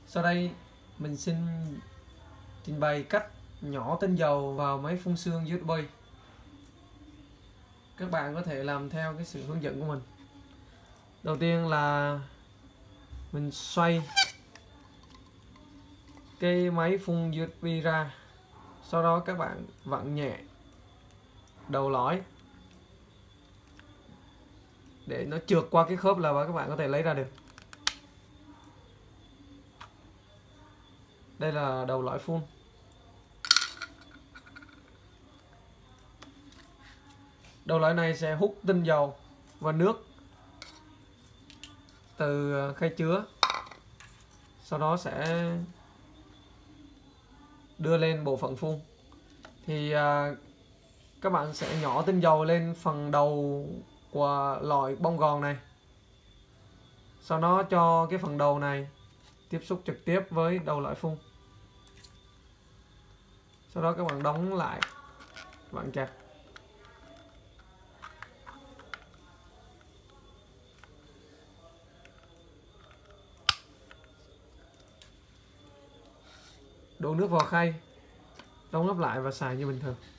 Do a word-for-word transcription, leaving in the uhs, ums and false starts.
Sau đây mình xin trình bày cách nhỏ tinh dầu vào máy phun sương u ét bê. Các bạn có thể làm theo cái sự hướng dẫn của mình. Đầu tiên là mình xoay cái máy phun u ét bê ra, sau đó các bạn vặn nhẹ đầu lõi để nó trượt qua cái khớp là các bạn có thể lấy ra được. Đây là đầu lõi phun. Đầu lõi này sẽ hút tinh dầu và nước từ khay chứa, sau đó sẽ đưa lên bộ phận phun. Thì à, các bạn sẽ nhỏ tinh dầu lên phần đầu của loại bông gòn này, sau đó cho cái phần đầu này tiếp xúc trực tiếp với đầu lõi phun. Sau đó các bạn đóng lại, bạn chặt. Đổ nước vào khay, đóng nắp lại và xài như bình thường.